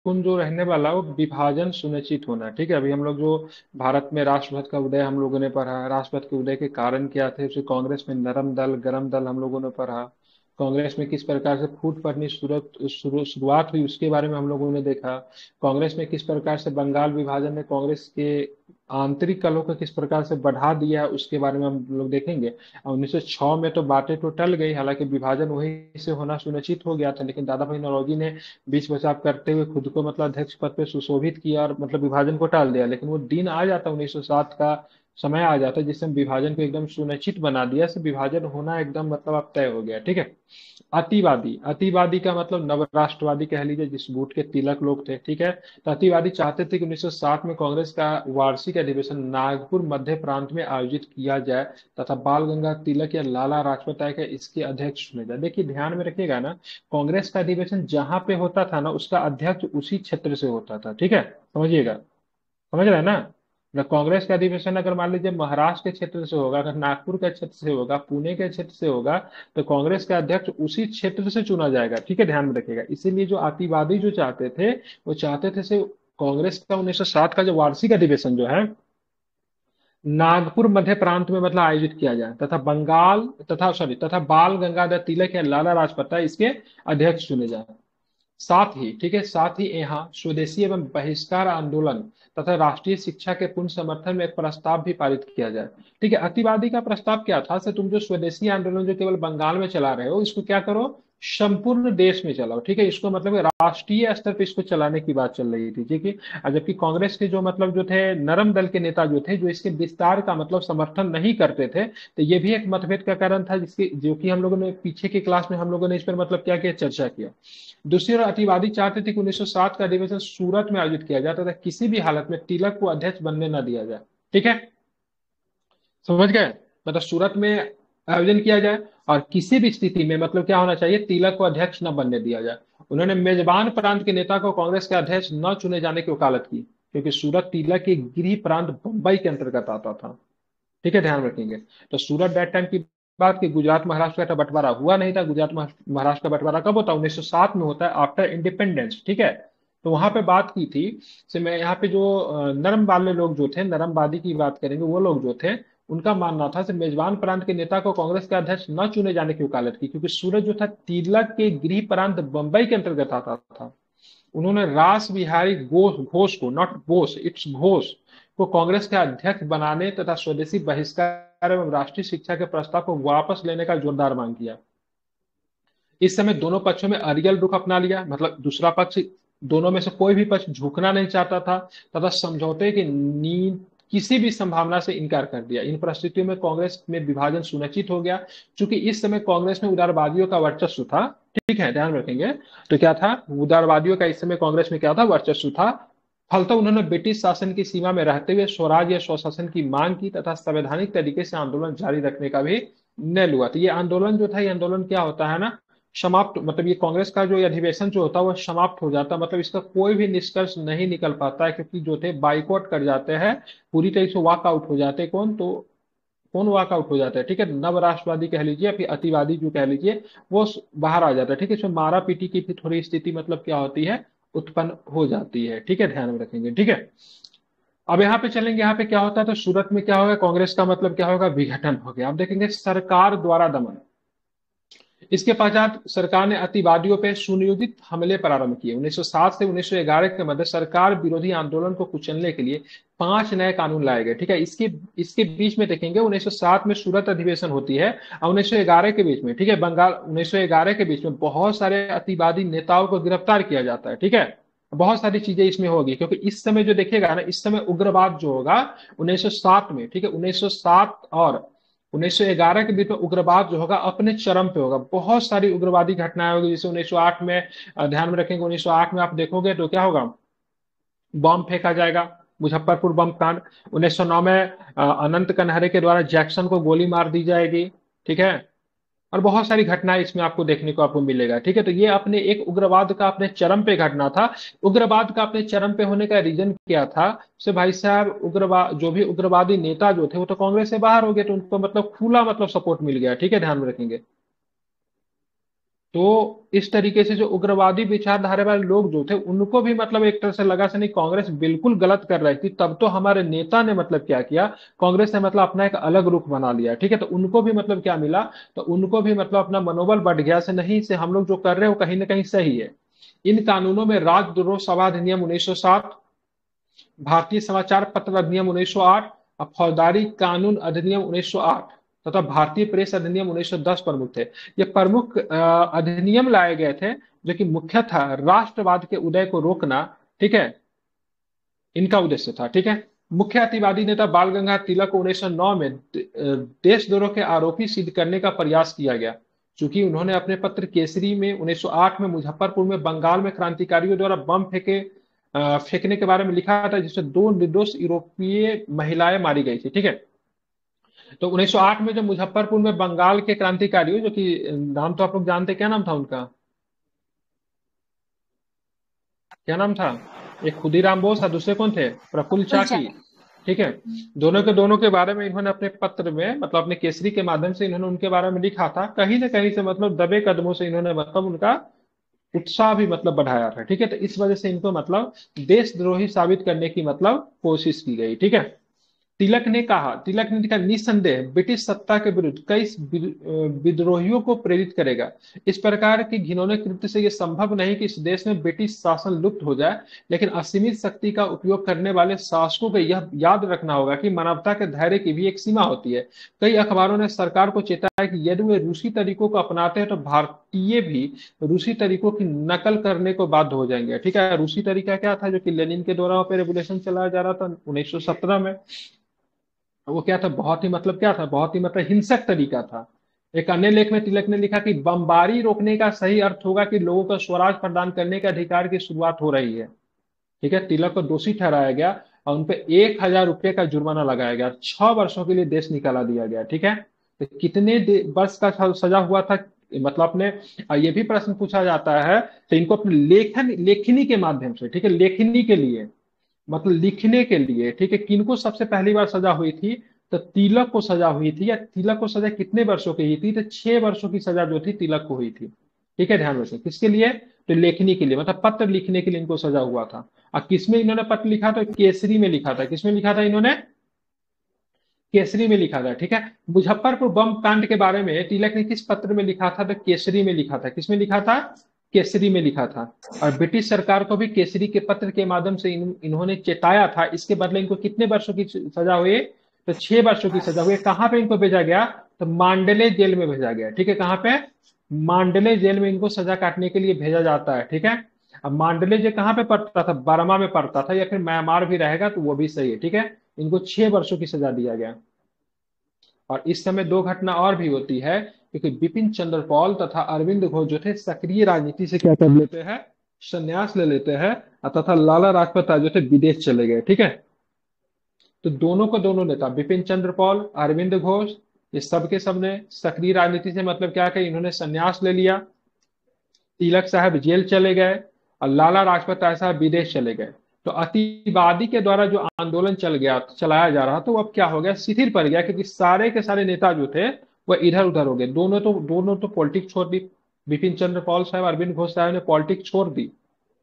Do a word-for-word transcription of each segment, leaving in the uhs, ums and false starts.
उन जो रहने वाला वो विभाजन सुनिश्चित होना। ठीक है, अभी हम लोग जो भारत में राष्ट्रपति का उदय हम लोगों ने पढ़ा, राष्ट्रपति के उदय के कारण क्या थे, फिर कांग्रेस में नरम दल गरम दल हम लोगों ने पढ़ा, कांग्रेस में किस प्रकार से फूट पड़नी शुरुआत शुरू- शुरुआत हुई उसके बारे में हम लोगों ने देखा, कांग्रेस में किस प्रकार से बंगाल विभाजन ने कांग्रेस के आंतरिक कलह को किस प्रकार से बढ़ा दिया उसके बारे में हम लोग देखेंगे। उन्नीस सौ छह में तो बातें तो टल गई, हालांकि विभाजन वहीं से होना सुनिश्चित हो गया था, लेकिन दादा भाई नौरोजी ने बीच बचाव करते हुए खुद को मतलब अध्यक्ष पद पे सुशोभित किया और मतलब विभाजन को टाल दिया। लेकिन वो दिन आ जाता उन्नीस सौ सात का समय आ जाता जिससे विभाजन को एकदम सुनिश्चित बना दिया, से विभाजन होना एकदम मतलब अब तय हो गया। ठीक है। अतिवादी, अतिवादी का मतलब नवराष्ट्रवादी कह लीजिए, जिस गुट के तिलक लोग थे। ठीक है। तो अतिवादी चाहते थे कि उन्नीस सौ सात में कांग्रेस का वार्षिक अधिवेशन नागपुर मध्य प्रांत में आयोजित किया जाए तथा बाल गंगा तिलक या लाला लाजपत राय का इसके अध्यक्ष चुने जाए। देखिए ध्यान में रखिएगा ना, कांग्रेस का अधिवेशन जहां पे होता था ना उसका अध्यक्ष उसी क्षेत्र से होता था। ठीक है, समझिएगा, समझ रहे हैं ना। मतलब कांग्रेस का अधिवेशन अगर मान लीजिए महाराष्ट्र के क्षेत्र से होगा, अगर नागपुर के क्षेत्र से होगा, पुणे के क्षेत्र से होगा, तो कांग्रेस का अध्यक्ष उसी क्षेत्र से चुना जाएगा। ठीक है, ध्यान में रखिएगा। इसीलिए जो अतिवादी जो चाहते थे, वो चाहते थे से कांग्रेस का उन्नीस सौ सात का जो वार्षिक अधिवेशन जो है नागपुर मध्य प्रांत में मतलब आयोजित किया जाए तथा बंगाल तथा सॉरी तथा बाल गंगाधर तिलक या लाला लाजपत राय इसके अध्यक्ष चुने जाए। साथ ही, ठीक है, साथ ही यहाँ स्वदेशी एवं बहिष्कार आंदोलन तथा राष्ट्रीय शिक्षा के पूर्ण समर्थन में एक प्रस्ताव भी पारित किया जाए। ठीक है, अतिवादी का प्रस्ताव क्या था, से तुम जो स्वदेशी आंदोलन जो केवल बंगाल में चला रहे हो इसको क्या करो, संपूर्ण देश में चलाओ। ठीक है, इसको मतलब राष्ट्रीय स्तर पर इसको चलाने की बात चल रही थी। ठीक है। और जबकि कांग्रेस के जो मतलब जो थे नरम दल के नेता जो थे, जो इसके विस्तार का मतलब समर्थन नहीं करते थे, तो ये भी एक मतभेद का कारण था, जिसकी जो कि हम लोगों ने पीछे की क्लास में हम लोगों ने इस पर मतलब क्या किया, चर्चा किया। दूसरी ओर अतिवादी चाहते थे कि उन्नीस सौ सात का अधिवेशन सूरत में आयोजित किया जाता था, किसी भी हालत में तिलक को अध्यक्ष बनने न दिया जाए। ठीक है, समझ गए। मतलब सूरत में आयोजन किया जाए और किसी भी स्थिति में मतलब क्या होना चाहिए, तिलक को अध्यक्ष न बनने दिया जाए। उन्होंने मेजबान प्रांत के नेता को कांग्रेस के अध्यक्ष न चुने जाने की वकालत की, क्योंकि सूरत तिलक के गृह प्रांत बंबई के अंतर्गत आता था। ठीक है, ध्यान रखेंगे। तो सूरत दैट टाइम की बात की गुजरात महाराष्ट्र का बंटवारा हुआ नहीं था। गुजरात महाराष्ट्र का बंटवारा कब होता है, उन्नीस सौ सात में होता है, आफ्टर इंडिपेंडेंस। ठीक है। तो वहां पे बात की थी, से मैं यहाँ पे जो अ, नरम वाले लोग जो थे, नरमवादी की बात करेंगे, वो लोग जो थे उनका मानना था से मेजबान प्रांत के नेता को कांग्रेस के अध्यक्ष न चुने जाने की वकालत की, क्योंकि सूरत जो था तिलक के गृह प्रांत बंबई के अंतर्गत आता था। उन्होंने रास बिहारी घोष घोष को, नॉट बोस, इट्स घोष को कांग्रेस के अध्यक्ष बनाने तथा स्वदेशी बहिष्कार एवं राष्ट्रीय शिक्षा के प्रस्ताव को वापस लेने का जोरदार मांग किया। इस समय दोनों पक्षों में अड़ियल रुख अपना लिया, मतलब दूसरा पक्ष, दोनों में से कोई भी पक्ष झुकना नहीं चाहता था तथा समझौते की नींद किसी भी संभावना से इनकार कर दिया। इन परिस्थितियों में कांग्रेस में विभाजन सुनिश्चित हो गया, क्योंकि इस समय कांग्रेस में उदारवादियों का वर्चस्व था। ठीक है, ध्यान रखेंगे। तो क्या था, उदारवादियों का इस समय कांग्रेस में क्या था, वर्चस्व था। फलतः उन्होंने ब्रिटिश शासन की सीमा में रहते हुए स्वराज या स्वशासन की मांग की तथा संवैधानिक तरीके से आंदोलन जारी रखने का भी निर्णय लिया। तो ये आंदोलन जो था, ये आंदोलन क्या होता है ना, समाप्त, मतलब ये कांग्रेस का जो ये अधिवेशन जो होता है वो समाप्त हो जाता है, मतलब इसका कोई भी निष्कर्ष नहीं निकल पाता है, क्योंकि जो थे बाइकआउट कर जाते हैं, पूरी तरह से वॉकआउट हो जाते हैं। कौन तो कौन वॉकआउट हो जाता है, ठीक है, नव राष्ट्रवादी कह लीजिए या फिर अतिवादी जो कह लीजिए, वो बाहर आ जाता है। ठीक है, इसमें मारा पीटी की भी थोड़ी स्थिति मतलब क्या होती है, उत्पन्न हो जाती है। ठीक है, ध्यान में रखेंगे। ठीक है। अब यहाँ पे चलेंगे, यहाँ पे क्या होता है, तो सूरत में क्या होगा, कांग्रेस का मतलब क्या होगा, विघटन हो गया। आप देखेंगे सरकार द्वारा दमन। इसके पश्चात सरकार ने अतिवादियों पर सुनियोजित हमले प्रारंभ किए। उन्नीस सौ सात से उन्नीस सौ ग्यारह के मध्य सरकार विरोधी आंदोलन को कुचलने के लिए पांच नए कानून लाए गए। ठीक है, इसके इसके बीच में देखेंगे उन्नीस सौ सात में सूरत अधिवेशन होती है और उन्नीस सौ ग्यारह के बीच में, ठीक है, बंगाल उन्नीस सौ ग्यारह के बीच में बहुत सारे अतिवादी नेताओं को गिरफ्तार किया जाता है। ठीक है, बहुत सारी चीजें इसमें होगी, क्योंकि इस समय जो देखिएगा ना, इस समय उग्रवाद जो होगा उन्नीस सौ सात में, ठीक है, उन्नीस सौ सात और उन्नीस सौ ग्यारह के बीच में उग्रवाद जो होगा अपने चरम पे होगा। बहुत सारी उग्रवादी घटनाएं होगी, जैसे उन्नीस सौ आठ में, अ, ध्यान में रखेंगे, उन्नीस सौ आठ में आप देखोगे तो क्या होगा, बम फेंका जाएगा, मुजफ्फरपुर बम कांड। उन्नीस सौ नौ में अ, अनंत कनहरे के द्वारा जैक्सन को गोली मार दी जाएगी। ठीक है, और बहुत सारी घटनाएं इसमें आपको देखने को आपको मिलेगा। ठीक है, तो ये अपने एक उग्रवाद का अपने चरम पे घटना था। उग्रवाद का अपने चरम पे होने का रीजन क्या था, से भाई साहब, उग्रवाद जो भी उग्रवादी नेता जो थे वो तो कांग्रेस से बाहर हो गए, तो उनको मतलब खुला मतलब सपोर्ट मिल गया। ठीक है, ध्यान में रखेंगे। तो इस तरीके से जो उग्रवादी विचारधारा वाले लोग जो थे उनको भी मतलब एक तरह से लगा से नहीं, कांग्रेस बिल्कुल गलत कर रही थी, तब तो हमारे नेता ने मतलब क्या किया, कांग्रेस ने मतलब अपना एक अलग रुख बना लिया। ठीक है, तो उनको भी मतलब क्या मिला, तो उनको भी मतलब अपना मनोबल बढ़ गया से नहीं, से हम लोग जो कर रहे हैं वो कहीं ना कहीं सही है। इन कानूनों में राजद्रोह सभा अधिनियम उन्नीस सौ सात, भारतीय समाचार पत्र अधिनियम उन्नीस सौ आठ और फौजदारी कानून अधिनियम उन्नीस सौ आठ तथा भारतीय प्रेस अधिनियम उन्नीस सौ दस प्रमुख थे। ये प्रमुख अ, अधिनियम लाए गए थे जो कि मुख्यतः राष्ट्रवाद के उदय को रोकना, ठीक है, इनका उद्देश्य था। ठीक है, मुख्य अतिवादी नेता बाल गंगाधर तिलक को उन्नीस सौ नौ में दे- अ, देशद्रोह के आरोपी सिद्ध करने का प्रयास किया गया, क्योंकि उन्होंने अपने पत्र केसरी में उन्नीस सौ आठ में मुजफ्फरपुर में बंगाल में क्रांतिकारियों द्वारा बम फेंके अ, फेंकने के बारे में लिखा था, जिसमें दो निर्दोष यूरोपीय महिलाएं मारी गई थी। ठीक है, तो उन्नीस सौ आठ में जो मुजफ्फरपुर में बंगाल के क्रांतिकारियों, जो कि नाम तो आप लोग जानते हैं, क्या नाम था उनका, क्या नाम था, एक खुदीराम बोस और दूसरे कौन थे, प्रफुल्ल चाकी। उलझाना। ठीक है, दोनों के दोनों के बारे में इन्होंने अपने पत्र में मतलब अपने केसरी के माध्यम से इन्होंने उनके बारे में लिखा था, कहीं ना कहीं से मतलब दबे कदमों से इन्होंने मतलब उनका उत्साह भी मतलब बढ़ाया था। ठीक है, तो इस वजह से इनको मतलब देशद्रोही साबित करने की मतलब कोशिश की गई। ठीक है, तिलक ने कहा, तिलक ने कहा निस्संदेह ब्रिटिश सत्ता के विरुद्ध कई विद्रोहियों को प्रेरित करेगा। इस प्रकार के घिनौने कृत्य से यह संभव नहीं कि इस देश में ब्रिटिश शासन लुप्त हो जाए, लेकिन असीमित शक्ति का उपयोग करने वाले शासकों को यह याद रखना होगा कि मानवता के धैर्य की भी एक सीमा होती है। कई अखबारों ने सरकार को चेताया कि यदि वे रूसी तरीकों को अपनाते हैं तो भारतीय भी रूसी तरीकों की नकल करने को बाध्य हो जाएंगे। ठीक है, रूसी तरीका क्या था, जो कि लेनिन के द्वारा पे रेवोल्यूशन चलाया जा रहा था उन्नीस सौ सत्रह में, वो क्या था, बहुत ही मतलब क्या था, बहुत ही मतलब हिंसक तरीका था। एक अन्य लेख में तिलक ने लिखा कि बमबारी रोकने का सही अर्थ होगा कि लोगों को स्वराज प्रदान करने के अधिकार की शुरुआत हो रही है। ठीक है, तिलक को दोषी ठहराया गया और उनपे एक हजार रुपये का जुर्माना लगाया गया, छह वर्षों के लिए देश निकाला दिया गया। ठीक है, तो कितने दे- वर्ष का स- सजा हुआ था, मतलब अपने अ, ये भी प्रश्न पूछा जाता है, तो इनको अपने लेखन लेखनी के माध्यम से, ठीक है, लेखनी के लिए मतलब लिखने के लिए, ठीक है, किनको सबसे पहली बार सजा हुई थी, तो तिलक को सजा हुई थी। या तिलक को सजा कितने वर्षों की हुई थी, तो छह वर्षों की सजा जो थी तिलक को हुई थी। ठीक है, ध्यान रखें, किसके लिए, तो लेखनी के लिए, मतलब पत्र लिखने के लिए इनको सजा हुआ था। और किसमें इन्होंने पत्र लिखा, तो केसरी में लिखा था। किसमें लिखा था इन्होंने, केसरी में लिखा था। ठीक है, मुजफ्फरपुर बम कांड के बारे में तिलक ने किस पत्र में लिखा था, तो केसरी में लिखा था। किसमें लिखा था, केसरी में लिखा था। और ब्रिटिश सरकार को भी केसरी के पत्र के माध्यम से इन, इन्होंने चेताया था, इसके बदले इनको कितने वर्षों की सजा हुई, तो छह वर्षों की सजा हुई। कहां पे इनको भेजा गया, तो मांडले जेल में भेजा गया। ठीक है, कहां पे, मांडले जेल में इनको सजा काटने के लिए भेजा जाता है। ठीक है, अब मांडले जेल कहाँ पे पड़ता था, बर्मा में पड़ता था, या फिर म्यांमार भी रहेगा तो वो भी सही है। ठीक है, इनको छह वर्षों की सजा दिया गया। और इस समय दो घटना और भी होती है, क्योंकि बिपिन चंद्र पॉल तथा अरविंद घोष जो थे सक्रिय राजनीति से क्या कर लेते हैं, संन्यास ले लेते हैं, और तथा लाला लाजपत राय जो थे विदेश चले गए। ठीक है, तो दोनों को दोनों नेता बिपिन चंद्र पॉल, अरविंद घोष, ये सब के सब ने सक्रिय राजनीति से मतलब क्या किया, इन्होंने संन्यास ले लिया। तिलक साहब जेल चले गए और लाला लाजपत राय साहब विदेश चले गए। तो अतिवादी के द्वारा जो आंदोलन चल गया चलाया जा रहा था वो अब क्या हो गया, शिथिल पड़ गया, क्योंकि सारे के सारे नेता जो थे वह इधर उधर हो गए। दोनों तो दोनों तो पॉलिटिक्स छोड़ दी, बिपिन चंद्र पॉल साहब, अरविंद घोष साहब ने पॉलिटिक्स छोड़ दी,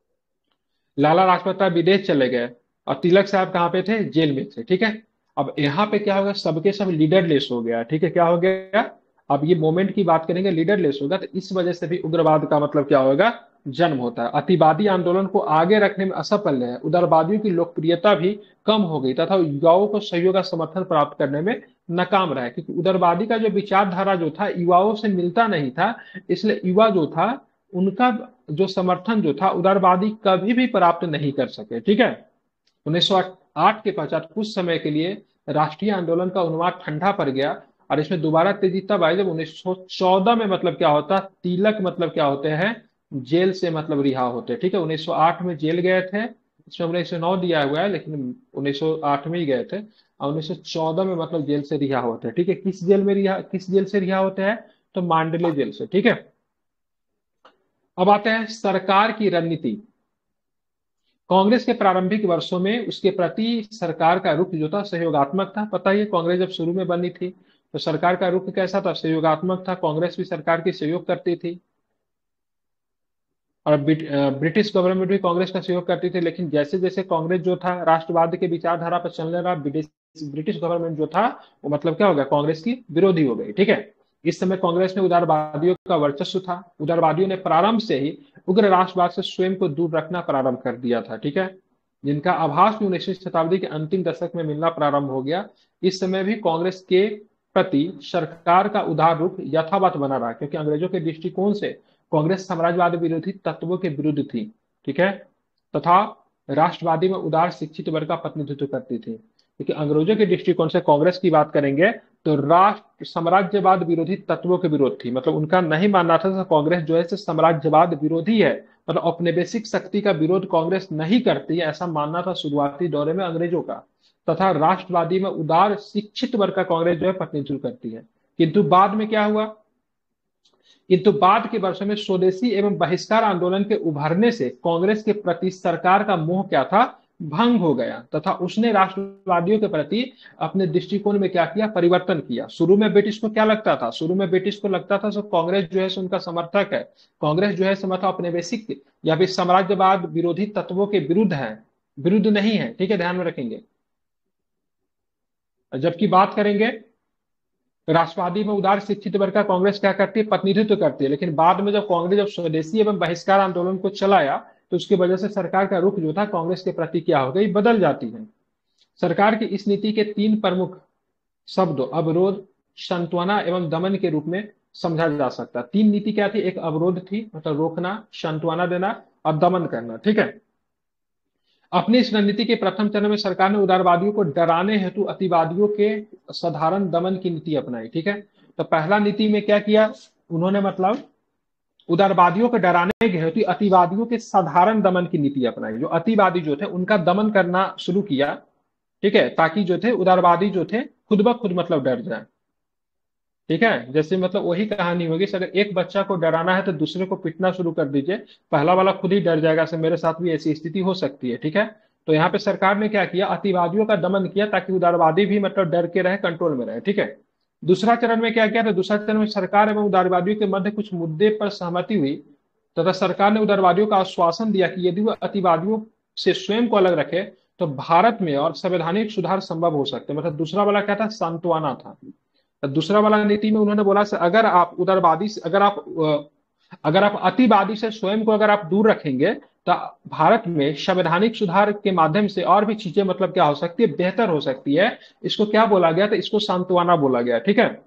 लाला लाजपत राय विदेश चले गए, और तिलक साहब कहाँ पे थे, जेल में थे। ठीक है, अब यहाँ पे क्या होगा, सबके सब लीडरलेस हो गया। ठीक है, क्या हो गया, अब ये मोमेंट की बात करेंगे, लीडरलेस होगा, तो इस वजह से भी उग्रवाद का मतलब क्या होगा, जन्म होता है। अतिवादी आंदोलन को आगे रखने में असफल है, उदारवादियों की लोकप्रियता भी कम हो गई तथा युवाओं को सहयोग का समर्थन प्राप्त करने में नाकाम रहा, क्योंकि उदारवादी का जो विचारधारा जो था युवाओं से मिलता नहीं था, इसलिए युवा जो था उनका जो समर्थन जो था उदारवादी कभी भी प्राप्त नहीं कर सके। ठीक है, उन्नीस सौ आठ के पश्चात कुछ समय के लिए राष्ट्रीय आंदोलन का उन्माद ठंडा पड़ गया, और इसमें दोबारा तेजी तब आई जब उन्नीस सौ चौदह में मतलब क्या होता, तिलक मतलब क्या होते हैं, जेल से मतलब रिहा होते। ठीक है, उन्नीस सौ आठ में जेल गए थे, इसमें उन्नीस सौ नौ दिया हुआ है लेकिन उन्नीस सौ आठ में ही गए थे, और उन्नीस सौ चौदह में मतलब जेल से रिहा होते हैं। ठीक है, किस जेल में रिहा, किस जेल से रिहा होते हैं, तो मांडले जेल से। ठीक है, अब आते हैं सरकार की रणनीति। कांग्रेस के प्रारंभिक वर्षों में उसके प्रति सरकार का रुख जो था सहयोगात्मक था। पता ही है, कांग्रेस जब शुरू में बनी थी तो सरकार का रुख कैसा था, सहयोगात्मक था, कांग्रेस भी सरकार की सहयोग करती थी। और ब्रिट- अ, ब्रिटिश गवर्नमेंट भी कांग्रेस का सहयोग करती थी, लेकिन जैसे जैसे कांग्रेस जो था राष्ट्रवाद के विचारधारा पर चलने लगा, ब्रिटिश ब्रिटिश गवर्नमेंट जो था वो मतलब क्या हो गया, कांग्रेस की विरोधी हो गई। ठीक है। इस समय कांग्रेस में उदारवादियों का वर्चस्व था। उदारवादियों ने प्रारंभ से ही उग्र राष्ट्रवाद से स्वयं को दूर रखना प्रारंभ कर दिया था। ठीक है। जिनका आभास भी उन्नीसवीं शताब्दी के अंतिम दशक में मिलना प्रारंभ हो गया। इस समय भी कांग्रेस के प्रति सरकार का उदार रुख यथावत बना रहा, क्योंकि अंग्रेजों के दृष्टिकोण से कांग्रेस साम्राज्यवाद विरोधी तत्वों के विरुद्ध थी। ठीक है। तथा राष्ट्रवादी में उदार शिक्षित वर्ग का प्रतिनिधित्व करती थी। क्योंकि अंग्रेजों के दृष्टिकोण से कांग्रेस की बात करेंगे तो राष्ट्र साम्राज्यवाद विरोधी तत्वों के विरोध थी। मतलब उनका नहीं मानना था कांग्रेस जो है साम्राज्यवाद विरोधी है, मतलब औपनिवेशिक शक्ति का विरोध कांग्रेस नहीं करती है, ऐसा मानना था शुरुआती दौरे में अंग्रेजों का। तथा राष्ट्रवादी में उदार शिक्षित वर्ग का कांग्रेस जो है प्रतिनिधित्व करती है। किंतु बाद में क्या हुआ, किंतु बाद के वर्षों में स्वदेशी एवं बहिष्कार आंदोलन के उभरने से कांग्रेस के प्रति सरकार का मोह क्या था, भंग हो गया, तथा उसने राष्ट्रवादियों के प्रति अपने दृष्टिकोण में क्या किया, परिवर्तन किया। शुरू में ब्रिटिश को क्या लगता था, शुरू में ब्रिटिश को लगता था सो कांग्रेस जो है सो उनका समर्थक है, कांग्रेस जो है सो मतलब औपनिवेशिक या फिर साम्राज्यवाद विरोधी तत्वों के विरुद्ध है, विरुद्ध नहीं है। ठीक है, ध्यान में रखेंगे। जबकि बात करेंगे राष्ट्रवादी में उदार शिक्षित वर्ग का कांग्रेस क्या करती है, प्रतिनिधित्व करती है। लेकिन बाद में जब कांग्रेस जब स्वदेशी एवं बहिष्कार आंदोलन को चलाया तो उसकी वजह से सरकार का रुख जो था कांग्रेस के प्रति क्या हो गई, बदल जाती है। सरकार की इस नीति के तीन प्रमुख शब्द अवरोध, सांत्वना एवं दमन के रूप में समझा जा सकता है। तीन नीति क्या थी, एक अवरोध थी मतलब रोकना, सांत्वना देना और दमन करना। ठीक है। अपनी इस रणनीति के प्रथम चरण में सरकार ने उदारवादियों को डराने हेतु अतिवादियों के साधारण दमन की नीति अपनाई। ठीक है। तो पहला नीति में क्या किया उन्होंने, मतलब उदारवादियों को डराने के हेतु अतिवादियों के साधारण दमन की नीति अपनाई। जो अतिवादी जो थे उनका दमन करना शुरू किया। ठीक है, ताकि जो थे उदारवादी जो थे खुद ब खुद मतलब डर जाए। ठीक है, जैसे मतलब वही कहानी होगी, अगर एक बच्चा को डराना है तो दूसरे को पीटना शुरू कर दीजिए, पहला वाला खुद ही डर जाएगा, से मेरे साथ भी ऐसी स्थिति हो सकती है। ठीक है। तो यहाँ पे सरकार ने क्या किया, अतिवादियों का दमन किया ताकि उदारवादी भी मतलब डर के रहे, कंट्रोल में रहे। ठीक है। दूसरा चरण में क्या किया था, दूसरा चरण में सरकार एवं उदारवादियों के मध्य कुछ मुद्दे पर सहमति हुई तथा सरकार ने उदारवादियों का आश्वासन दिया कि यदि वह अतिवादियों से स्वयं को अलग रखे तो भारत में और संवैधानिक सुधार संभव हो सकते हैं। मतलब दूसरा वाला क्या था, सांत्वना था। दूसरा वाला नीति में उन्होंने बोला अगर आप उदारवादी से अगर आप अगर आप अतिवादी से स्वयं को अगर आप दूर रखेंगे तो भारत में संवैधानिक सुधार के माध्यम से और भी चीजें मतलब क्या हो सकती है, बेहतर हो सकती है। इसको क्या बोला गया, तो इसको सांत्वना बोला गया। ठीक है।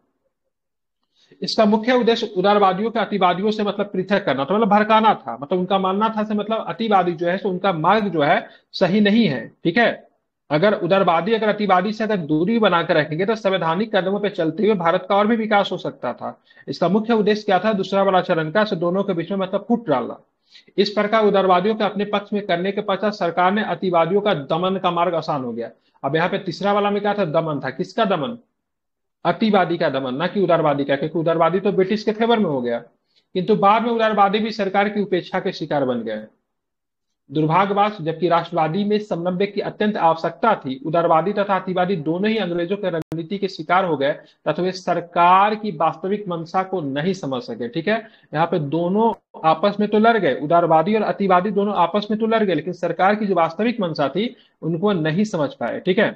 इसका मुख्य उद्देश्य उदारवादियों के अतिवादियों से मतलब पृथक करना था, मतलब भड़काना था। मतलब उनका मानना था से मतलब अतिवादी जो है तो उनका मार्ग जो है सही नहीं है। ठीक है। अगर उदारवादी अगर अतिवादी से अगर दूरी बनाकर रखेंगे तो संवैधानिक कदमों पर चलते हुए भारत का और भी विकास हो सकता था। इसका मुख्य उद्देश्य क्या था, दूसरा वाला चरण का, से दोनों के बीच में मतलब फूट डालना। इस प्रकार उदारवादियों के अपने पक्ष में करने के पश्चात सरकार ने अतिवादियों का दमन का मार्ग आसान हो गया। अब यहाँ पे तीसरा वाला में क्या था, दमन था। किसका दमन, अतिवादी का दमन, ना कि उदारवादी का, क्योंकि उदारवादी तो ब्रिटिश के फेवर में हो गया। किंतु बाद में उदारवादी भी सरकार की उपेक्षा के शिकार बन गए। दुर्भाग्यवश जबकि राष्ट्रवादी में समन्वय की अत्यंत आवश्यकता थी, उदारवादी तथा अतिवादी दोनों ही अंग्रेजों के रणनीति के शिकार हो गए तथा वे सरकार की वास्तविक मंशा को नहीं समझ सके। ठीक है। यहाँ पे दोनों आपस में तो लड़ गए, उदारवादी और अतिवादी दोनों आपस में तो लड़ गए, लेकिन सरकार की जो वास्तविक मंशा थी उनको नहीं समझ पाए। ठीक है।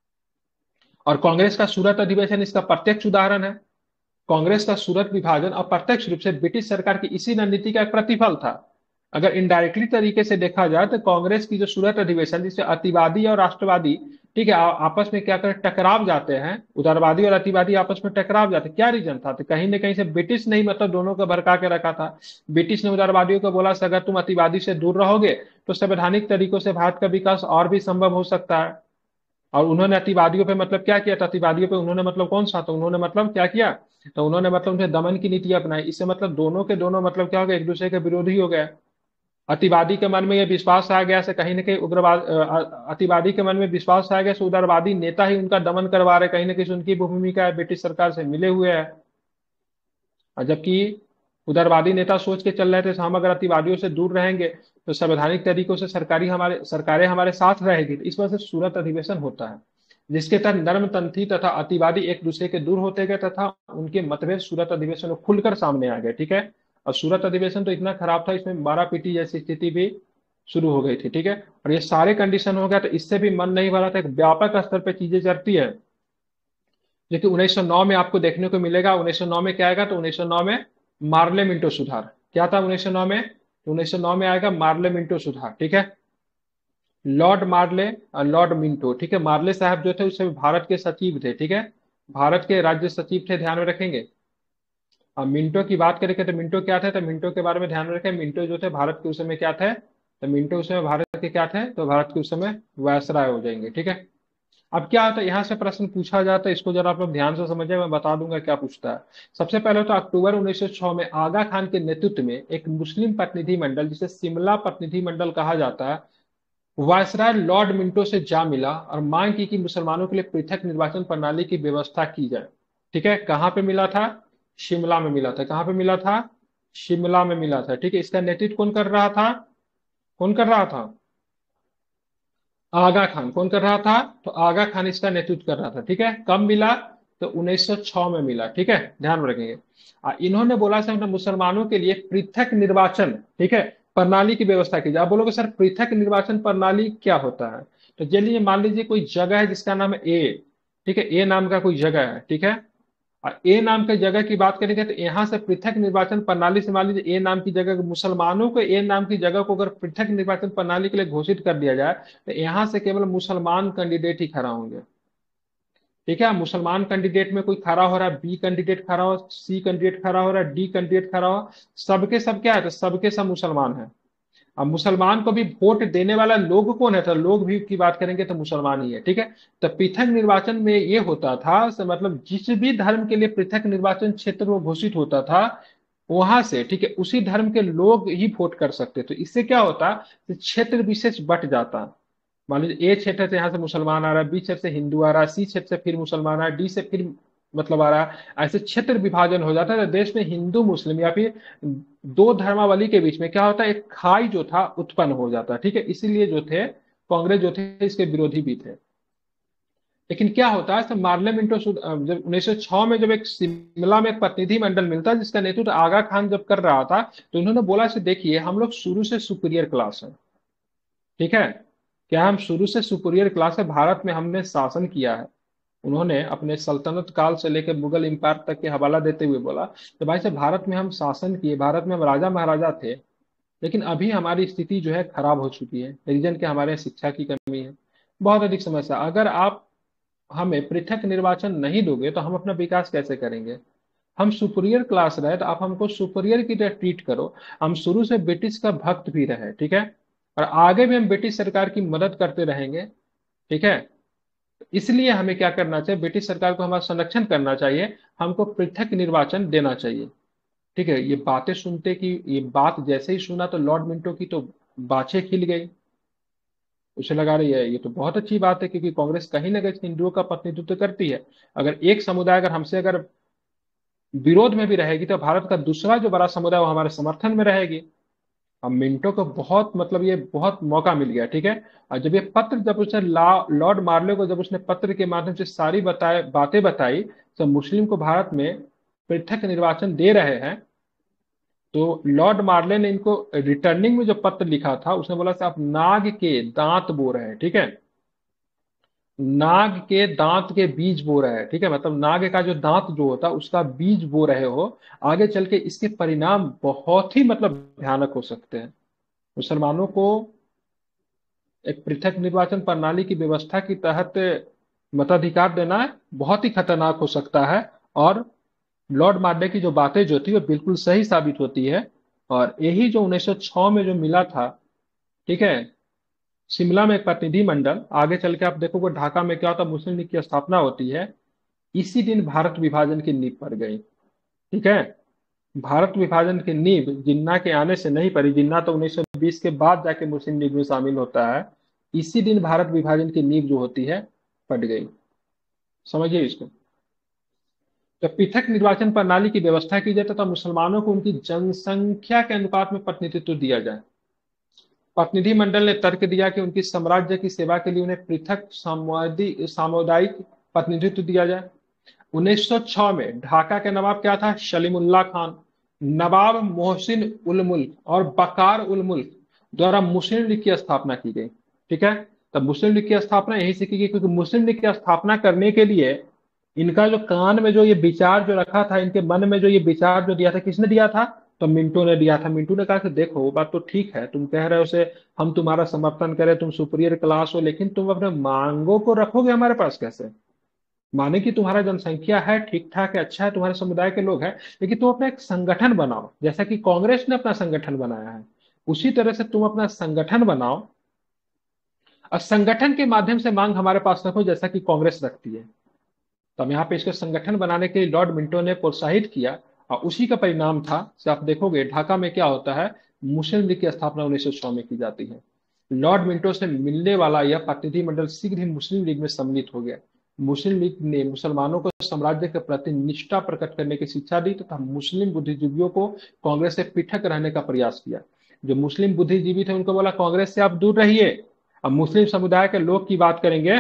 और कांग्रेस का सूरत अधिवेशन इसका प्रत्यक्ष उदाहरण है। कांग्रेस का सूरत विभाजन अप्रत्यक्ष रूप से ब्रिटिश सरकार की इसी रणनीति का एक प्रतिफल था। अगर इनडायरेक्टली तरीके से देखा जाए तो कांग्रेस की जो सूरत अधिवेशन जिससे अतिवादी और राष्ट्रवादी, ठीक है, आ, आपस में क्या कर टकराव जाते हैं, उदारवादी और अतिवादी आपस में टकराव जाते, क्या रीजन था, तो कहीं ना कहीं से ब्रिटिश ने ही मतलब दोनों को भड़का के रखा था। ब्रिटिश ने उदारवादियों को बोला अगर तुम अतिवादी से दूर रहोगे तो संवैधानिक तरीकों से भारत का विकास और भी संभव हो सकता है। और उन्होंने अतिवादियों पे मतलब क्या किया था, अतिवादियों पे उन्होंने मतलब कौन सा, तो उन्होंने मतलब क्या किया, तो उन्होंने मतलब उन्हें दमन की नीति अपनाई। इससे मतलब दोनों के दोनों मतलब क्या हो गए, एक दूसरे के विरोधी हो गए। अतिवादी के मन में यह विश्वास आ गया से कहीं ना कहीं उग्रवाद अ, अतिवादी के मन में विश्वास आ गया से उदारवादी नेता ही उनका दमन करवा रहे, कहीं ना कहीं उनकी भूमिका है, ब्रिटिश सरकार से मिले हुए है। और जबकि उदारवादी नेता सोच के चल रहे थे हम अगर अतिवादियों से दूर रहेंगे तो संवैधानिक तरीकों से सरकारी हमारे सरकारें हमारे साथ रहेगी, तो इस वजह से सूरत अधिवेशन होता है जिसके तहत नर्मतंथी तथा अतिवादी एक दूसरे के दूर होते गए तथा उनके मतभेद सूरत अधिवेशन में खुलकर सामने आ गए। ठीक है। और सूरत अधिवेशन तो इतना खराब था, इसमें मारा पीटी जैसी स्थिति भी शुरू हो गई थी, ठीक है। और ये सारे कंडीशन हो गया तो इससे भी मन नहीं भरा था, एक व्यापक स्तर पे चीजें चलती है। जो कि उन्नीस सौ नौ में आपको देखने को मिलेगा। उन्नीस सौ नौ में क्या आएगा, तो उन्नीस सौ नौ में मार्ले मिंटो सुधार। क्या था उन्नीस सौ नौ में? तो उन्नीस सौ नौ में आएगा मार्ले मिंटो सुधार, ठीक है। लॉर्ड मार्ले और लॉर्ड मिंटो, ठीक है। मार्ले साहब जो थे उस भारत के सचिव थे, ठीक है, भारत के राज्य सचिव थे, ध्यान में रखेंगे। अब मिंटो की बात करेंगे तो मिंटो क्या थे, तो मिंटो के बारे में ध्यान रखें। मिंटो जो थे भारत के उस समय क्या थे, तो मिंटो उस समय भारत के क्या थे, तो भारत के उस समय वायसराय हो जाएंगे, ठीक है। अब क्या होता है, यहाँ से प्रश्न पूछा जाता है, इसको जरा आप लोग ध्यान से समझे, मैं बता दूंगा क्या पूछता है। सबसे पहले तो अक्टूबर उन्नीस सौ छह में आगा खान के नेतृत्व में एक मुस्लिम प्रतिनिधि मंडल, जिसे शिमला प्रतिनिधि मंडल कहा जाता है, वायसराय लॉर्ड मिंटो से जा मिला और मांग की कि मुसलमानों के लिए पृथक निर्वाचन प्रणाली की व्यवस्था की जाए, ठीक है। कहाँ पे मिला था? शिमला में मिला था। कहाँ पे मिला था? शिमला में मिला था, ठीक है। इसका नेतृत्व कौन कर रहा था? कौन कर रहा था? आगा खान। कौन कर रहा था? तो आगा खान इसका नेतृत्व कर रहा था, ठीक है। कब मिला? तो उन्नीस सौ छह में मिला, ठीक है, ध्यान में रखेंगे। आ, इन्होंने बोला सर मुसलमानों के लिए पृथक निर्वाचन, ठीक है, प्रणाली की व्यवस्था की जाए। आप बोलोगे सर पृथक निर्वाचन प्रणाली क्या होता है? तो चलिए मान लीजिए कोई जगह है जिसका नाम है ए, ठीक है, ए नाम का कोई जगह है, ठीक है। और ए नाम की जगह की बात करेंगे तो यहाँ से पृथक निर्वाचन प्रणाली से मान लीजिए ए नाम की जगह, मुसलमानों को ए नाम की जगह को अगर पृथक निर्वाचन प्रणाली के लिए घोषित कर दिया जाए तो यहाँ से केवल मुसलमान कैंडिडेट ही खड़ा होंगे, ठीक है। मुसलमान कैंडिडेट में कोई खड़ा हो रहा है, बी कैंडिडेट खड़ा हो, सी कैंडिडेट खड़ा हो रहा है, डी कैंडिडेट खड़ा हो, सबके सब क्या है, तो सबके सब मुसलमान है। अब मुसलमान को भी वोट देने वाला लोग कौन है, तो लोग भी की बात करेंगे तो मुसलमान ही है, ठीक है। तो पृथक निर्वाचन में ये होता था, तो मतलब जिस भी धर्म के लिए पृथक निर्वाचन क्षेत्र वो घोषित होता था, वहां से, ठीक है, उसी धर्म के लोग ही वोट कर सकते। तो इससे क्या होता, तो क्षेत्र विशेष बट जाता। मान लीजिए ए क्षेत्र से यहाँ से मुसलमान आ रहा है, बी क्षेत्र से हिंदू आ रहा है, सी क्षेत्र से फिर मुसलमान आ रहा है, डी से फिर मतलब आ रहा है, ऐसे क्षेत्र विभाजन हो जाता है। तो देश में हिंदू मुस्लिम या फिर दो धर्मावली के बीच में क्या होता है, एक खाई जो था उत्पन्न हो जाता है, ठीक है। इसीलिए जो थे कांग्रेस जो थे इसके विरोधी भी थे। लेकिन क्या होता है, सब मार्ले मिंटो सुद- अ, जब उन्नीस सौ छह में जब एक शिमला में एक प्रतिनिधि मंडल मिलता है जिसका नेतृत्व आगा खान जब कर रहा था, तो उन्होंने बोला से देखिए हम लोग शुरू से सुपीरियर क्लास है, ठीक है। क्या हम शुरू से सुपीरियर क्लास है, भारत में हमने शासन किया है। उन्होंने अपने सल्तनत काल से लेकर मुगल एम्पायर तक के हवाला देते हुए बोला तो भाई साहब भारत में हम शासन किए, भारत में हम राजा महाराजा थे, लेकिन अभी हमारी स्थिति जो है खराब हो चुकी है। रीजन के हमारे यहाँ शिक्षा की कमी है, बहुत अधिक समस्या। अगर आप हमें पृथक निर्वाचन नहीं दोगे तो हम अपना विकास कैसे करेंगे? हम सुपीरियर क्लास रहे तो आप हमको सुपीरियर की तरह ट्रीट करो। हम शुरू से ब्रिटिश का भक्त भी रहे, ठीक है, और आगे भी हम ब्रिटिश सरकार की मदद करते रहेंगे, ठीक है। इसलिए हमें क्या करना चाहिए, ब्रिटिश सरकार को हमारा संरक्षण करना चाहिए, हमको पृथक निर्वाचन देना चाहिए, ठीक है। ये बातें सुनते कि ये बात जैसे ही सुना तो लॉर्ड मिंटो की तो बाछें खिल गई। उसे लगा रही है ये तो बहुत अच्छी बात है, क्योंकि कांग्रेस कहीं ना कहीं हिंदुओं का प्रतिनिधित्व करती है। अगर एक समुदाय अगर हमसे अगर विरोध में भी रहेगी तो भारत का दूसरा जो बड़ा समुदाय वो हमारे समर्थन में रहेगी। अब मिंटो को बहुत मतलब ये बहुत मौका मिल गया, ठीक है। और जब ये पत्र जब उसने ला- लॉर्ड मार्ले को जब उसने पत्र के माध्यम से सारी बताए बातें बताई, तो मुस्लिम को भारत में पृथक निर्वाचन दे रहे हैं, तो लॉर्ड मार्ले ने इनको रिटर्निंग में जो पत्र लिखा था उसने बोला कि आप नाग के दांत बो रहे हैं, ठीक है, नाग के दांत के बीज बो रहे हैं, ठीक है, मतलब नाग का जो दांत जो होता है उसका बीज बो रहे हो। आगे चल के इसके परिणाम बहुत ही मतलब भयानक हो सकते हैं। मुसलमानों को एक पृथक निर्वाचन प्रणाली की व्यवस्था के तहत मताधिकार देना बहुत ही खतरनाक हो सकता है। और लॉर्ड मार्ले की जो बातें जो थी वो बिल्कुल सही साबित होती है। और यही जो उन्नीस सौ छह में जो मिला था, ठीक है, शिमला में एक प्रतिनिधि मंडल, आगे चल के आप देखोगे ढाका में क्या होता, मुस्लिम लीग की स्थापना होती है, इसी दिन भारत विभाजन की नींव पड़ गई, ठीक है। भारत विभाजन की नींव जिन्ना के आने से नहीं पड़ी, जिन्ना तो उन्नीस सौ बीस के बाद जाके मुस्लिम लीग में शामिल होता है। इसी दिन भारत विभाजन की नींव जो होती है पड़ गई, समझिए इसको। जब पृथक निर्वाचन प्रणाली की व्यवस्था की जाए तथा मुसलमानों को उनकी जनसंख्या के अनुपात में प्रतिनिधित्व दिया जाए। प्रतिनिधि मंडल ने तर्क दिया कि उनकी साम्राज्य की सेवा के लिए उन्हें पृथक सामुदायिक सामुदायिक प्रतिनिधित्व दिया जाए। उन्नीस सौ छह में ढाका के नवाब क्या था, सलीमुल्लाह खान। नवाब मोहसिन उल मुल्क और बकार उल मुल्क द्वारा मुस्लिम लीग की स्थापना की गई। ठीक है। तब मुस्लिम लीग की स्थापना यहीं से की गई, क्योंकि मुस्लिम लीग की स्थापना करने के लिए इनका जो कान में जो ये विचार जो रखा था, इनके मन में जो ये विचार जो दिया था, किसने दिया था? तो मिंटो ने दिया था। मिंटो ने कहा कि देखो वो बात तो ठीक है, तुम कह रहे हो से हम तुम्हारा समर्थन करें, तुम सुपीरियर क्लास हो, लेकिन तुम अपने मांगों को रखोगे हमारे पास कैसे? माने कि तुम्हारा जनसंख्या है, ठीक ठाक है, अच्छा है, तुम्हारे समुदाय के लोग हैं, लेकिन तुम अपना एक संगठन बनाओ, जैसा कि कांग्रेस ने अपना संगठन बनाया है। उसी तरह से तुम अपना संगठन बनाओ और संगठन के माध्यम से मांग हमारे पास रखो, जैसा कि कांग्रेस रखती है। तो हम यहाँ पे इसको संगठन बनाने के लिए लॉर्ड मिंटो ने प्रोत्साहित किया, और उसी का परिणाम था। से आप देखोगे ढाका में क्या होता है, मुस्लिम लीग की स्थापना उन्नीस सौ सौ में की जाती है। लॉर्ड मिंटो से मिलने वाला यह प्रतिनिधिमंडल शीघ्र ही मुस्लिम लीग में सम्मिलित हो गया। मुस्लिम लीग ने मुसलमानों को साम्राज्य के प्रति निष्ठा प्रकट करने की शिक्षा दी तथा मुस्लिम बुद्धिजीवियों को कांग्रेस से पृथक रहने का प्रयास किया। जो मुस्लिम बुद्धिजीवी थे उनको बोला कांग्रेस से आप दूर रहिए। अब मुस्लिम समुदाय के लोग की बात करेंगे,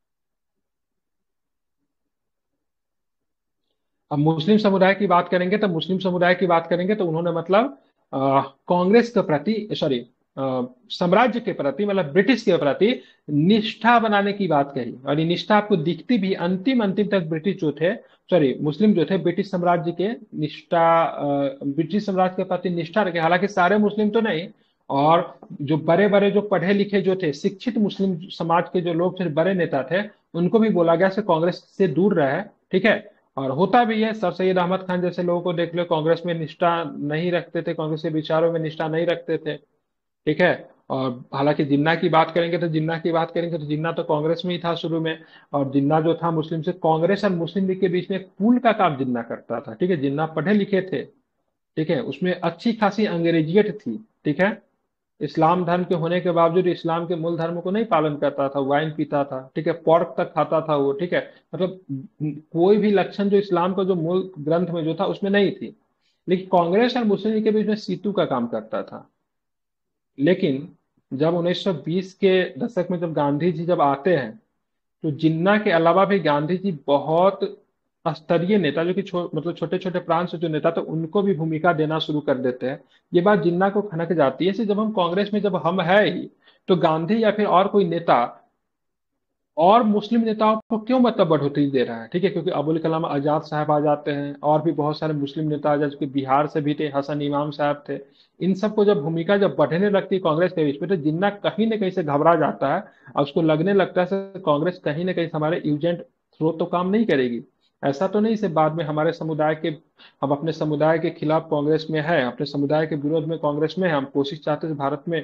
अब मुस्लिम समुदाय की बात करेंगे तो मुस्लिम समुदाय की बात करेंगे तो उन्होंने मतलब अ, कांग्रेस के प्रति, सॉरी, साम्राज्य के प्रति, मतलब ब्रिटिश के प्रति निष्ठा बनाने की बात कही। और ये निष्ठा आपको दिखती भी अंतिम अंतिम तक ब्रिटिश जो थे, सॉरी मुस्लिम जो थे, ब्रिटिश साम्राज्य के निष्ठा, अ, ब्रिटिश साम्राज्य के प्रति निष्ठा रखे, हालांकि सारे मुस्लिम तो नहीं। और जो बड़े बड़े जो पढ़े लिखे जो थे, शिक्षित मुस्लिम समाज के जो लोग थे, बड़े नेता थे, उनको भी बोला गया से कांग्रेस से दूर रहे। ठीक है। और होता भी है, सर सैयद अहमद खान जैसे लोगों को देख लो, कांग्रेस में निष्ठा नहीं रखते थे, कांग्रेस के विचारों में निष्ठा नहीं रखते थे। ठीक है। और हालांकि जिन्ना की बात करेंगे तो जिन्ना की बात करेंगे तो जिन्ना तो कांग्रेस में ही था शुरू में। और जिन्ना जो था मुस्लिम से, कांग्रेस और मुस्लिम लीग के बीच में एक पुल का काम जिन्ना करता था। ठीक है। जिन्ना पढ़े लिखे थे। ठीक है। उसमें अच्छी खासी अंग्रेजियत थी। ठीक है। इस्लाम धर्म के होने के बावजूद इस्लाम के मूल धर्म को नहीं पालन करता था, वाइन पीता था। ठीक है। पॉर्क तक खाता था वो। ठीक है। मतलब कोई भी लक्षण जो इस्लाम का जो मूल ग्रंथ में जो था उसमें नहीं थी। लेकिन कांग्रेस और मुस्लिम लीग के बीच में सीतू का काम करता था। लेकिन जब उन्नीस सौ बीस के दशक में जब गांधी जी जब आते हैं, तो जिन्ना के अलावा भी गांधी जी बहुत स्तरीय नेता, जो कि छो, मतलब छोटे छोटे प्रांत से जो नेता थे, उनको भी भूमिका देना शुरू कर देते हैं। ये बात जिन्ना को खनक जाती है। से जब हम कांग्रेस में जब हम है ही, तो गांधी या फिर और कोई नेता और मुस्लिम नेताओं को क्यों मतलब बढ़ोतरी दे रहा है? ठीक है। क्योंकि अबुल कलाम आजाद साहब आ जाते हैं, और भी बहुत सारे मुस्लिम नेता आ जाते हैं, जो कि बिहार से भी थे, हसन इमाम साहब थे। इन सबको जब भूमिका जब बढ़ने लगती है कांग्रेस के बीच में, तो जिन्ना कहीं ना कहीं से घबरा जाता है, और उसको लगने लगता है से कांग्रेस कहीं ना कहीं से हमारे एजेंट थ्रो तो काम नहीं करेगी। ऐसा तो नहीं से बाद में हमारे समुदाय के, हम अपने समुदाय के खिलाफ कांग्रेस में है, अपने समुदाय के विरोध में कांग्रेस में है, हम कोशिश चाहते हैं भारत में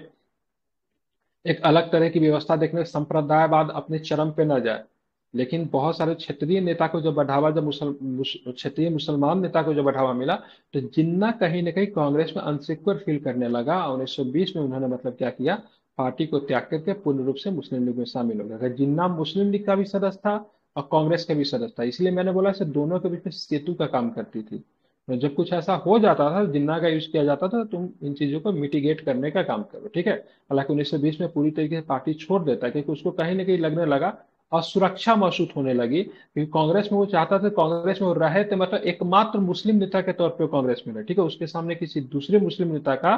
एक अलग तरह की व्यवस्था देखने, संप्रदायवाद अपने चरम पे न जाए। लेकिन बहुत सारे क्षेत्रीय नेता को जब बढ़ावा, जब मुसल मुस- क्षेत्रीय मुसलमान नेता को जब बढ़ावा मिला, तो जिन्ना कहीं ना कहीं कांग्रेस में अनसिक्योर फील करने लगा। उन्नीस सौ बीस में उन्होंने मतलब क्या किया, पार्टी को त्याग करके पूर्ण रूप से मुस्लिम लीग में शामिल हो गया। अगर जिन्ना मुस्लिम लीग का भी सदस्य था और कांग्रेस का भी सदस्य था, इसलिए मैंने बोला से दोनों के बीच में सेतु का काम करती थी। तो जब कुछ ऐसा हो जाता था, जिन्ना का यूज किया जाता था, तो तुम इन चीजों को मिटिगेट करने का काम करो। ठीक है। हालांकि उन्नीस सौ बीस में पूरी तरीके से पार्टी छोड़ देता है, क्योंकि उसको कहीं ना कहीं लगने लगा, असुरक्षा महसूस होने लगी, क्योंकि कांग्रेस में वो चाहता था, कांग्रेस में वो रहे थे, मतलब एकमात्र मुस्लिम नेता के तौर पे वो कांग्रेस में रहे। ठीक है। उसके सामने किसी दूसरे मुस्लिम नेता का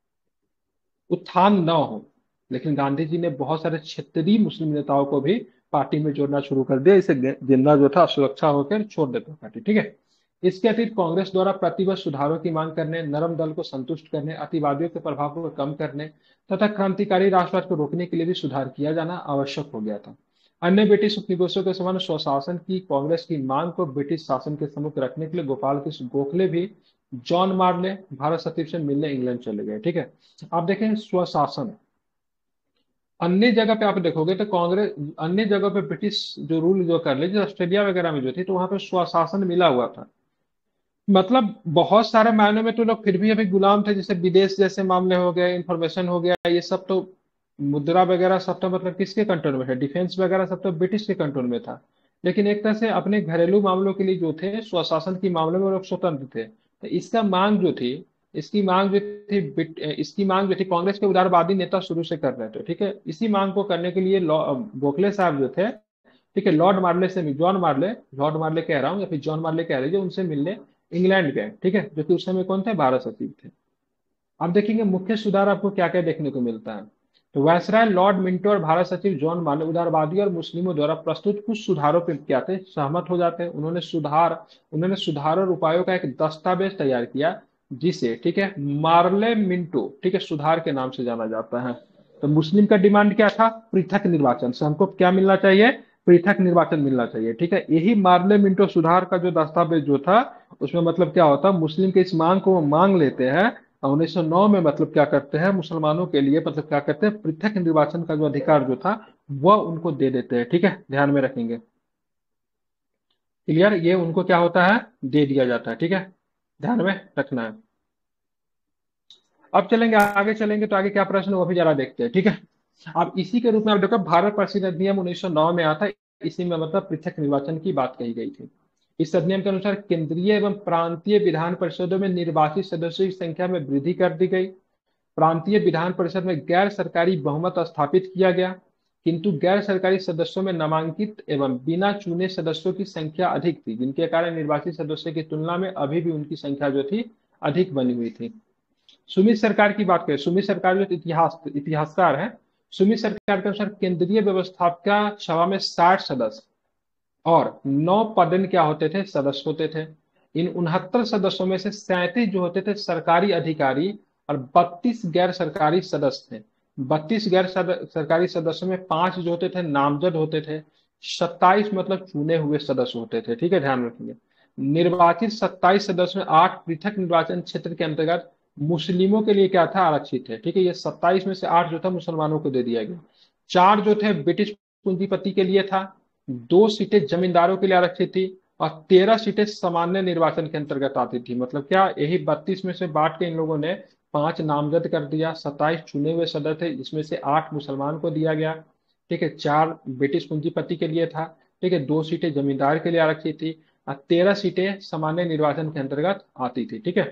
उत्थान न हो। लेकिन गांधी जी ने बहुत सारे क्षेत्रीय मुस्लिम नेताओं को भी पार्टी में जोड़ना शुरू कर दिया। इसे जिन्ना जो था सुरक्षा होकर छोड़ देता पार्टी। ठीक है। इसके अतिरिक्त कांग्रेस द्वारा प्रतिबद्ध सुधारों की मांग करने, नरम दल को संतुष्ट करने, अतिवादियों के प्रभाव को कम करने तथा क्रांतिकारी राष्ट्रवाद को रोकने के लिए भी सुधार किया जाना आवश्यक हो गया था। अन्य ब्रिटिश उपनिवेशों के समान स्वशासन की कांग्रेस की मांग को ब्रिटिश शासन के सम्मुख रखने के लिए गोपाल कृष्ण गोखले भी जॉन मार्ले, भारत सचिव से मिलने इंग्लैंड चले गए। ठीक है। आप देखें स्वशासन, अन्य जगह पे आप देखोगे तो कांग्रेस, अन्य जगह पे ब्रिटिश जो रूल जो कर ले, जैसे ऑस्ट्रेलिया वगैरह में जो थी, तो वहां पे स्वशासन मिला हुआ था। मतलब बहुत सारे मायनों में तो लोग फिर भी अभी गुलाम थे, जैसे विदेश जैसे मामले हो गए, इंफॉर्मेशन हो गया, ये सब तो मुद्रा वगैरह सब तो मतलब किसके कंट्रोल में है, डिफेंस वगैरह सब तो ब्रिटिश के कंट्रोल में था। लेकिन एक तरह से अपने घरेलू मामलों के लिए जो थे, स्वशासन की मामलों में वो लोग स्वतंत्र थे। तो इसका मांग जो थी, इसकी मांग जो थी बिट- इसकी मांग जो थी, कांग्रेस के उदारवादी नेता शुरू से कर रहे थे। ठीक है। इसी मांग को करने के लिए लॉ- गोखले साहब जो थे, ठीक है, लॉर्ड मार्ले से, जॉन मार्ले, लॉर्ड मार्ले कह रहा हूँ या फिर जॉन मार्ले कह रहे जो, उनसे मिलने इंग्लैंड गए, ठीक है, जो कि उस समय कौन थे, भारत सचिव थे। अब देखेंगे मुख्य सुधार आपको क्या क्या देखने को मिलता है। तो वायसराय लॉर्ड मिंटो और भारत सचिव जॉन माने उदारवादी और मुस्लिमों द्वारा प्रस्तुत कुछ सुधारों पर क्या थे, सहमत हो जाते हैं। उन्होंने सुधार उन्होंने सुधार और उपायों का एक दस्तावेज तैयार किया, जिसे, ठीक है, मार्ले मिंटो, ठीक है, सुधार के नाम से जाना जाता है। तो मुस्लिम का डिमांड क्या था, पृथक निर्वाचन से हमको क्या मिलना चाहिए, पृथक निर्वाचन मिलना चाहिए, ठीक है। यही मार्ले मिंटो सुधार का जो दस्तावेज जो था, उसमें मतलब क्या होता है, मुस्लिम के इस मांग को वो मांग लेते हैं, और उन्नीस सौ नौ में मतलब क्या करते हैं, मुसलमानों के लिए मतलब क्या करते हैं, पृथक निर्वाचन का जो अधिकार जो था वह उनको दे देते हैं, ठीक है, ध्यान में रखेंगे। क्लियर, ये उनको क्या होता है, दे दिया जाता है, ठीक है, ध्यान में रखना है। अब चलेंगे आगे, चलेंगे तो आगे क्या प्रश्न है वो भी जरा देखते हैं, ठीक है। अब इसी के रूप में आप देखो, भारत प्रसिद्ध अधिनियम उन्नीस सौ नौ में आता है, इसी में मतलब पृथक निर्वाचन की बात कही गई थी। इस अधिनियम के अनुसार केंद्रीय एवं प्रांतीय विधान परिषदों में निर्वाचित सदस्यों की संख्या में वृद्धि कर दी गई। प्रांतीय विधान परिषद में गैर सरकारी बहुमत स्थापित किया गया, किंतु गैर सरकारी सदस्यों में नामांकित एवं बिना चुने सदस्यों की संख्या अधिक थी, जिनके कारण निर्वाचित सदस्यों की तुलना में अभी भी उनकी संख्या जो थी अधिक बनी हुई थी। सुमित सरकार की बात करें, सुमित सरकार जो इतिहास इतिहासकार है, सुमित सरकार के अनुसार केंद्रीय व्यवस्थापिका सभा में साठ सदस्य और नौ पदेन क्या होते थे, सदस्य होते थे। इन उनहत्तर सदस्यों में से सैंतीस जो होते थे सरकारी अधिकारी और बत्तीस गैर सरकारी सदस्य थे। बत्तीस गैर सद, सरकारी सदस्यों में पांच जो होते थे नामजद होते थे, सत्ताईस मतलब चुने हुए सदस्य होते थे, ठीक है, ध्यान रखेंगे। निर्वाचित सत्ताईस सदस्यों में आठ पृथक निर्वाचन क्षेत्र के अंतर्गत मुस्लिमों के लिए क्या था, आरक्षित है, ठीक है। ये सत्ताईस में से आठ जो था मुसलमानों को दे दिया गया। चार जो थे ब्रिटिश पूंजीपति के लिए था, दो सीटें जमींदारों के लिए आरक्षित थी, और तेरह सीटें सामान्य निर्वाचन के अंतर्गत आती थी। मतलब क्या, यही बत्तीस में से बांट के इन लोगों ने पांच नामजद कर दिया, सत्ताईस चुने हुए सदस्य थे, जिसमें से आठ मुसलमान को दिया गया, ठीक है, चार ब्रिटिश पूंजीपति के लिए था, ठीक है, दो सीटें जमींदार के लिए आरक्षित थी, और तेरह सीटें सामान्य निर्वाचन के अंतर्गत आती थी, ठीक है।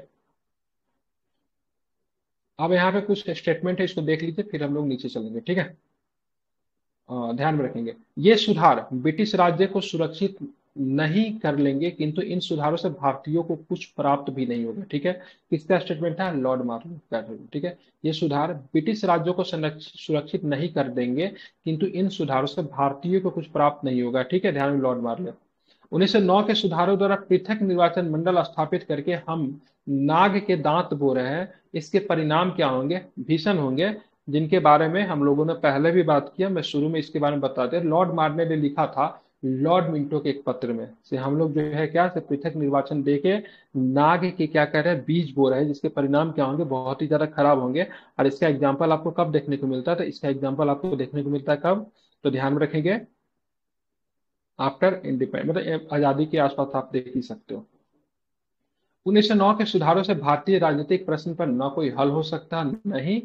अब यहाँ पे कुछ स्टेटमेंट है, इसको देख लीजिए, फिर हम लोग नीचे चलेंगे, ठीक है। अ, ध्यान में रखेंगे, ये सुधार ब्रिटिश राज्य को सुरक्षित नहीं कर लेंगे, किंतु इन सुधारों से भारतीयों को कुछ प्राप्त भी नहीं होगा, ठीक है। किसका स्टेटमेंट है, लॉर्ड मार्ले का, ठीक है। ये सुधार ब्रिटिश राज्यों को संरक्ष- सुरक्षित नहीं कर देंगे, किंतु इन सुधारों से भारतीयों को कुछ प्राप्त नहीं होगा, ठीक है, ध्यान में, लॉर्ड मार्ले। उन्नीस सौ नौ के सुधारों द्वारा पृथक निर्वाचन मंडल स्थापित करके हम नाग के दांत बो रहे हैं, इसके परिणाम क्या होंगे, भीषण होंगे, जिनके बारे में हम लोगों ने पहले भी बात किया। मैं शुरू में इसके बारे में बताते हैं, लॉर्ड मार्ले ने लिखा था लॉर्ड मिंटो के एक पत्र में, से हम लोग जो है क्या से पृथक निर्वाचन दे के नाग के क्या कर रहे हैं, बीज बो रहे हैं, जिसके परिणाम क्या होंगे, बहुत ही ज्यादा खराब होंगे। और इसका एग्जाम्पल आपको कब देखने को मिलता है, तो इसका एग्जाम्पल आपको देखने को मिलता है कब, तो ध्यान में रखेंगे, आफ्टर इंडिपेंडेंस, मतलब आजादी के आसपास आप देख ही सकते हो। उन्नीस सौ नौ के सुधारों से भारतीय राजनीतिक प्रश्न पर न कोई हल हो सकता, नहीं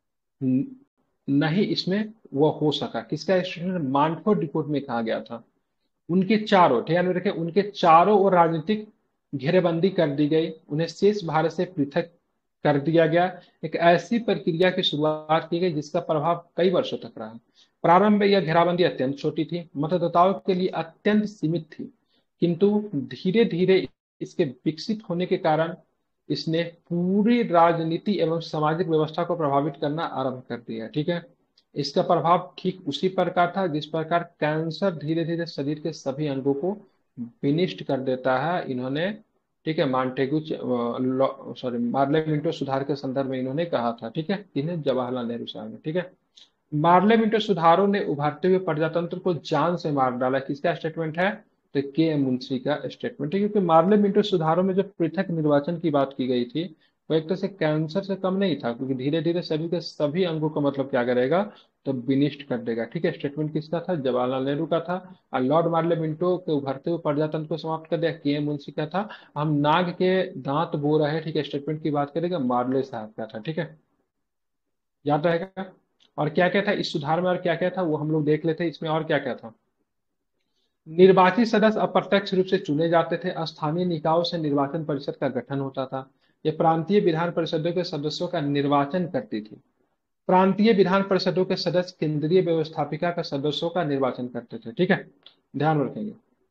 नहीं इसमें वो हो सका। किसका स्टेटमेंट, मानफोर्ड रिपोर्ट में कहा गया था। उनके चारों, ध्यान में रखें, उनके चारों ओर राजनीतिक घेरेबंदी कर दी गई, उन्हें शेष भारत से पृथक कर दिया गया। एक ऐसी प्रक्रिया की शुरुआत की गई जिसका प्रभाव कई वर्षों तक रहा। प्रारंभ में यह घेराबंदी अत्यंत छोटी थी, मतदाताओं के लिए अत्यंत सीमित थी, किंतु धीरे धीरे इसके विकसित होने के कारण इसने पूरी राजनीति एवं सामाजिक व्यवस्था को प्रभावित करना आरंभ कर दिया, ठीक है। इसका प्रभाव ठीक उसी प्रकार था जिस प्रकार कैंसर धीरे धीरे शरीर के सभी अंगों को विनिष्ट कर देता है। इन्होंने, ठीक है, मांटेगू, सॉरी, मार्ले मिंटो सुधार के संदर्भ में इन्होंने कहा था, ठीक है, इन्हें जवाहरलाल नेहरू साहब ने, ठीक है। मार्ले मिंटो सुधारों ने उभरते हुए प्रजातंत्र को जान से मार डाला। किसका स्टेटमेंट है, तो के एम मुंशी का स्टेटमेंट है, क्योंकि मार्ले मिंटो सुधारों में जो पृथक निर्वाचन की बात की गई थी, वो एक तरह से कैंसर से कम नहीं था, क्योंकि धीरे धीरे शरीर के सभी अंगों को मतलब क्या करेगा, तो विनिष्ट कर देगा, ठीक है। स्टेटमेंट किसका था, जवाहरलाल नेहरू का था। और लॉर्ड मार्ले मिंटो के उभरते हुए प्रजातंत्र को समाप्त कर दिया, के एम मुंशी का था। हम नाग के दांत बो रहे हैं, ठीक है, स्टेटमेंट की बात करेगा, मार्ले साहब का था, ठीक है, याद रहेगा। और क्या क्या था इस सुधार में, और क्या क्या था वो हम लोग देख लेते हैं, इसमें और क्या क्या था। निर्वाचित सदस्य अप्रत्यक्ष रूप से चुने जाते थे, स्थानीय निकायों से निर्वाचन परिषद का गठन होता था। ये प्रांतीय विधान परिषदों के सदस्यों का निर्वाचन करती थी। प्रांतीय विधान परिषदों के सदस्य केंद्रीय व्यवस्थापिका का सदस्यों का निर्वाचन करते थे, ठीक है, ध्यान रखेंगे।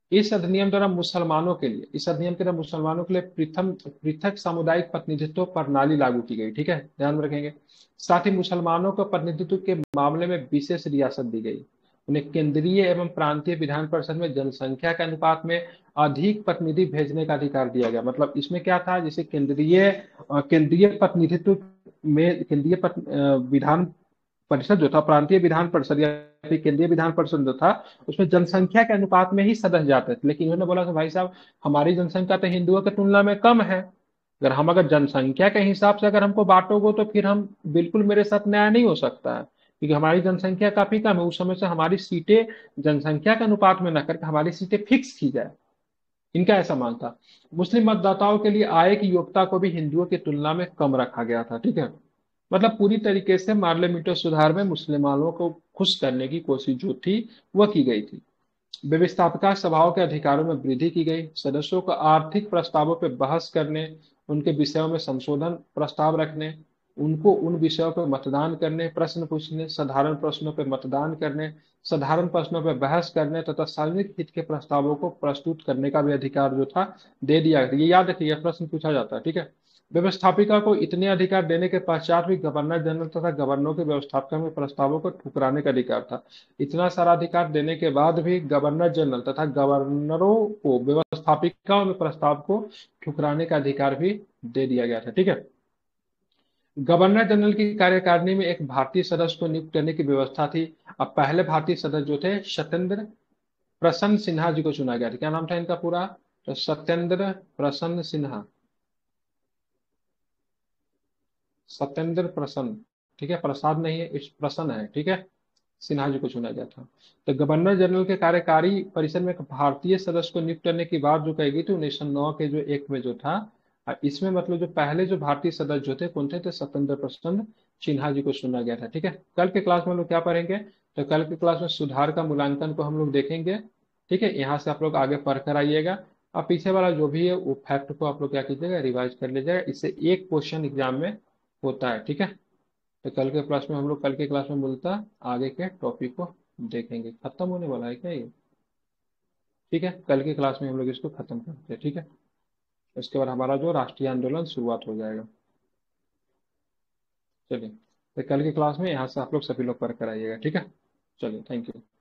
इस अधिनियम द्वारा मुसलमानों के लिए इस अधिनियम के द्वारा मुसलमानों के लिए पृथक पृथक सामुदायिक प्रतिनिधित्व प्रणाली लागू की गई, ठीक है, ध्यान में रखेंगे। साथ ही मुसलमानों को प्रतिनिधित्व के मामले में विशेष रियासत दी गई। उन्हें केंद्रीय एवं प्रांतीय विधान परिषद में जनसंख्या के अनुपात में अधिक प्रतिनिधि भेजने का अधिकार दिया गया। मतलब इसमें क्या था, जैसे केंद्रीय अ, केंद्रीय प्रतिनिधित्व में केंद्रीय पत- अ, विधान परिषद जो था, प्रांतीय विधान परिषद या फिर केंद्रीय विधान परिषद जो था, उसमें जनसंख्या के अनुपात में ही सदस्य जाते थे। लेकिन इन्होंने बोला कि भाई साहब, हमारी जनसंख्या तो हिंदुओं की तुलना में कम है। अगर हम अगर जनसंख्या के हिसाब से अगर हमको बांटोगे तो फिर हम बिल्कुल मेरे साथ न्याय नहीं हो सकता है, क्योंकि हमारी जनसंख्या काफी कम है। उस समय से हमारी सीटें जनसंख्या के अनुपात में न करके हमारी सीटें फिक्स की जाए, इनका ऐसा मांग था। मुस्लिम मतदाताओं के लिए आय की योग्यता को भी हिंदुओं की तुलना में कम रखा गया था, ठीक है। मतलब पूरी तरीके से पार्लियामेंट्री सुधार में मुसलमानों को खुश करने की कोशिश जो थी वह की गई थी। व्यवस्थापिका सभाओं के अधिकारों में वृद्धि की गई। सदस्यों को आर्थिक प्रस्तावों पर बहस करने, उनके विषयों में संशोधन प्रस्ताव रखने, उनको उन विषयों पर मतदान करने, प्रश्न पूछने, साधारण प्रश्नों पर मतदान करने, साधारण प्रश्नों पर बहस करने तथा सार्वजनिक हित के प्रस्तावों को प्रस्तुत करने का भी अधिकार जो था दे दिया गया। ये याद रखिए, यह प्रश्न पूछा जाता है, ठीक है। व्यवस्थापिका को इतने अधिकार देने के पश्चात भी गवर्नर जनरल तथा गवर्नरों के व्यवस्थापिका में प्रस्तावों को ठुकराने का अधिकार था। इतना सारा अधिकार देने के बाद भी गवर्नर जनरल तथा गवर्नरों को व्यवस्थापिकाओं में प्रस्ताव को ठुकराने का अधिकार भी दे दिया गया था, ठीक है। गवर्नर जनरल की कार्यकारिणी में एक भारतीय सदस्य को नियुक्त करने की व्यवस्था थी। अब पहले भारतीय सदस्य जो थे सत्येंद्र प्रसन्न सिन्हा जी को चुना गया था। क्या नाम था इनका पूरा? तो सत्येंद्र प्रसन्न सिन्हा, सत्येंद्र प्रसन्न, ठीक है, प्रसाद नहीं है, इस प्रसन्न है, ठीक है। सिन्हा जी को चुना गया था। तो गवर्नर जनरल के कार्यकारी परिषद में एक भारतीय सदस्य को नियुक्त करने की बात जो कही गई थी उन्नीस सौ नौ के जो एक्ट में जो था, अ, इसमें मतलब जो पहले जो भारतीय सदस्य जो थे कौन थे, तो सत्येंद्र प्रसन्न सिन्हा जी को चुना गया था, ठीक है। कल के क्लास में हम लोग क्या पढ़ेंगे, तो कल के क्लास में सुधार का मूल्यांकन को हम लोग देखेंगे, ठीक है। यहाँ से आप लोग आगे पढ़ कर आइएगा। और पीछे वाला जो भी है वो फैक्ट को आप लोग क्या कीजिएगा, रिवाइज कर लीजिएगा। इससे एक क्वेश्चन एग्जाम में होता है, ठीक है। तो कल के क्लास में हम लोग कल के क्लास में मिलता आगे के टॉपिक को देखेंगे। खत्म होने वाला है क्या ये? ठीक है, कल की क्लास में हम लोग इसको खत्म करते हैं, ठीक है। इसके बाद हमारा जो राष्ट्रीय आंदोलन शुरुआत हो जाएगा। चलिए, तो कल की क्लास में यहाँ से आप लोग सभी लोग पढ़ कर आइएगा, ठीक है। चलिए, थैंक यू।